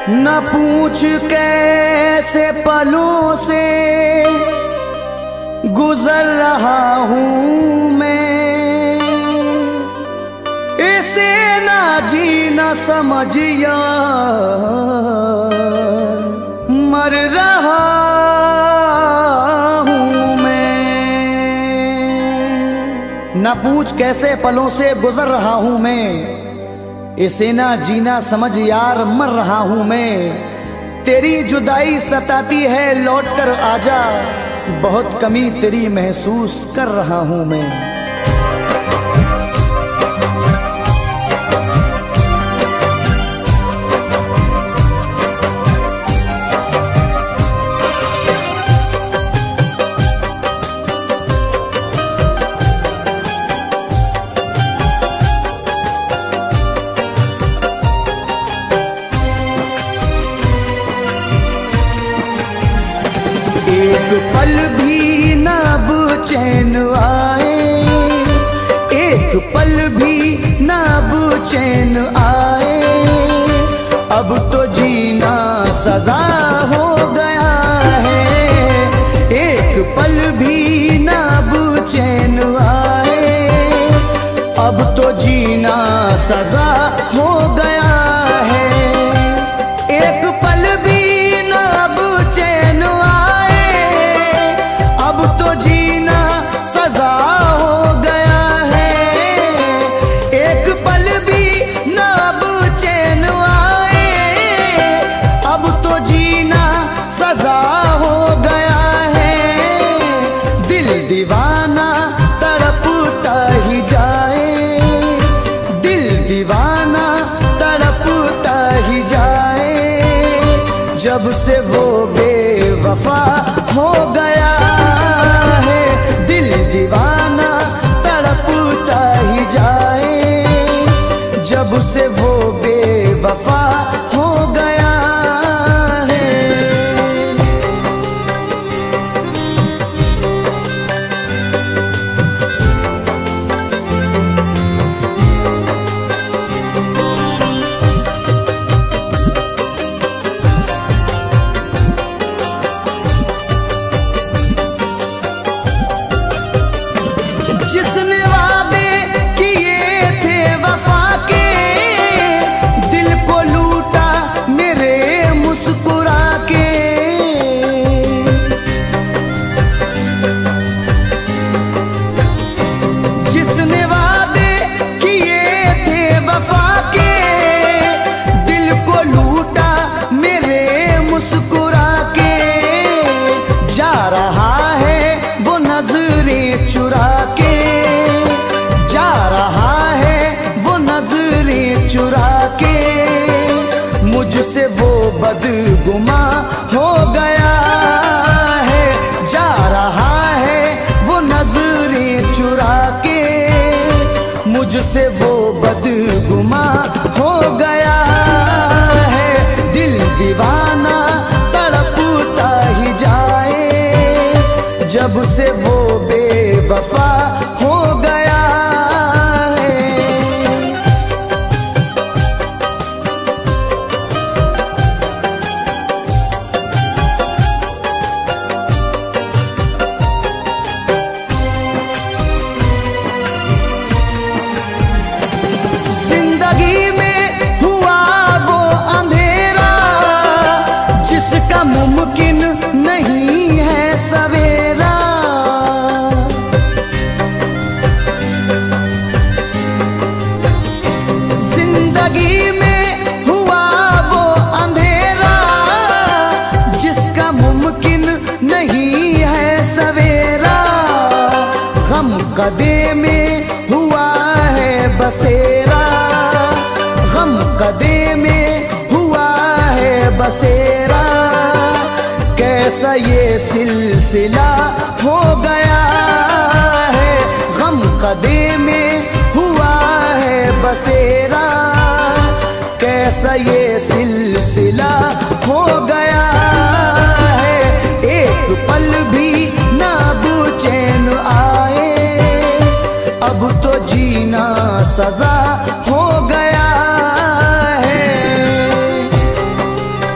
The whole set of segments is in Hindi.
न पूछ कैसे पलों से गुजर रहा हूँ मैं, इसे ना जी न समझ यार मर रहा हूँ मैं। न पूछ कैसे पलों से गुजर रहा हूँ मैं, इसे ना जीना समझ यार मर रहा हूं मैं। तेरी जुदाई सताती है लौट कर आजा, बहुत कमी तेरी महसूस कर रहा हूं मैं। एक पल भी ना अब चैन आए, एक पल भी ना अब चैन आए, अब तो जीना सजा हो गया है। एक पल भी ना अब चैन आए, अब तो जीना सजा हो गया है। एक पल भी ना अब चैन अब तो जीना सजा हो गया है। एक पल भी न अब चैन आए, अब तो जीना सजा हो गया है। दिल दीवाना तड़पता ही जाए, दिल दीवाना तड़पता ही जाए, जब से वो बेवफा हो गया है। दिल दीवाना तड़पता ही जाए, जब से वो बेवफा हो गया है। जिसने वादे किए थे वफा के, दिल को लूटा मेरे मुस्कुरा के। जिसने वादे किए थे वफा के, दिल को लूटा मेरे मुस्कुरा के। जा रहा है वो नजरें चुरा के, जा रहा है वो नजरें चुरा के, मुझसे वो बदगुमा हो गया है। जा रहा है वो नजरें चुरा के, मुझसे वो बदगुमा हो गया है। दिल दीवाना तड़पता ही जाए, जब से वो बेवफा हो गया है। जिंदगी में हुआ वो अंधेरा, जिसका मुमकिन नहीं है सवेरा। जिंदगी में हुआ वो अंधेरा, जिसका मुमकिन नहीं है सवेरा। गम कदे में हुआ है बसेरा, गम कदे में हुआ है बसेरा। कैसा ये सिलसिला हो गया है, गम कदे में हुआ है बसेरा। कैसा ये सिलसिला हो गया है। एक पल भी ना अब चैन आए, अब तो जीना सजा हो गया है।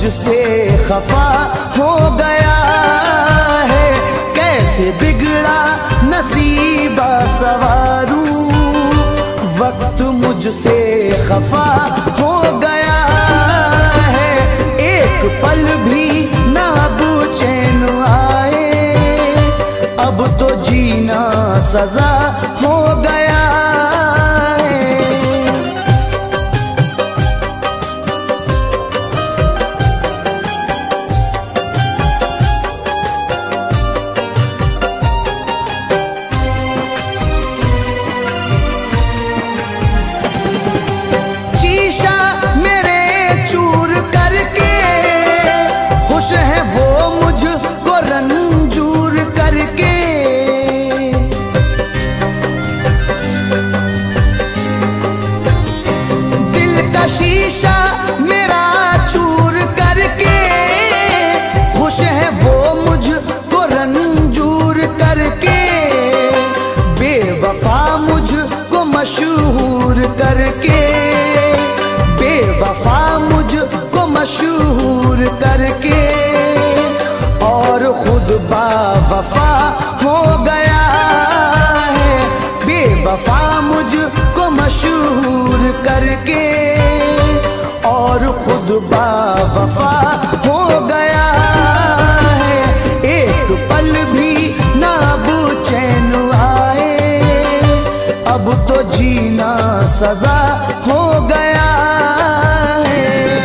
मुझसे खफा हो गया है, कैसे बिगड़ा नसीबा सवारूं। वक्त मुझसे खफा हो गया है, एक पल भी ना अब चैन आए। अब तो जीना सजा हो गया है। शीशा मेरे चूर करके खुश है वो मुझको रंजूर करके। दिल का शीशा मेरा चूर करके खुश है वो मुझको रंजूर करके। बेवफा मुझको मशहूर करके, बेवफा मुझको मशहूर करके, और खुद बावफा हो गया है। बेवफा मुझको मशहूर करके और खुद बावफा हो गया है। एक पल भी ना अब चैन आए, अब तो जीना सजा हो गया है।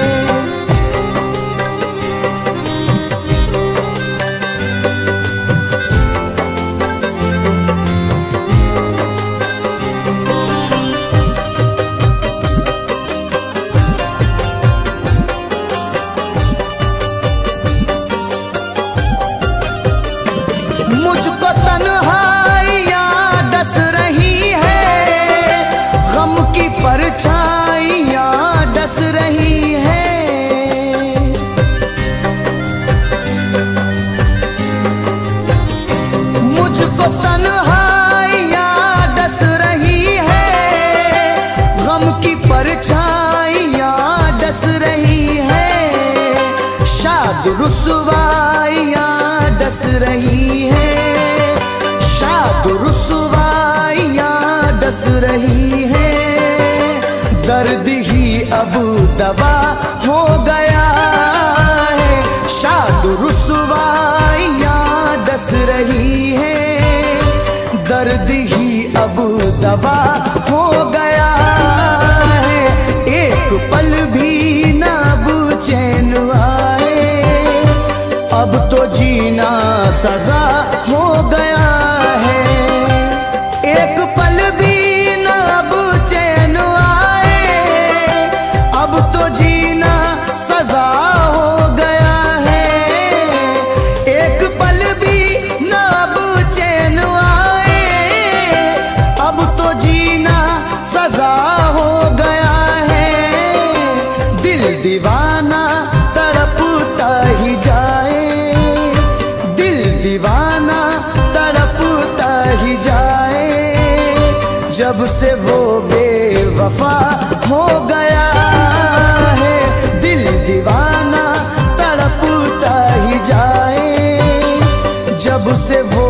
मुझको तन्हाइयाँ डस रही है, गम की परछाइयाँ डस रही है। मुझको तन्हाइयाँ डस रही है, गम की परछाइयाँ डस रही है। शाद रुसवाइयाँ डस रही है, शाद रुसवाइयाँ डस रही है। दर्द ही अब दवा हो गया है, शाद रुसवाइयाँ डस रही है। दर्द ही अब दवा हो गया है, एक पल भी ना अब चैन आए। अब तो जीना सजा हो गया है, एक पल भी ना अब चैन आए। अब तो जीना सजा हो गया है, एक पल भी ना अब चैन आए। अब तो जीना सजा हो गया है। दिल दीवाना तड़पता ही जाए, दीवाना तड़पता ही जाए। जब से वो बेवफा हो गया है, दिल दीवाना तड़पता ही जाए। जब से वो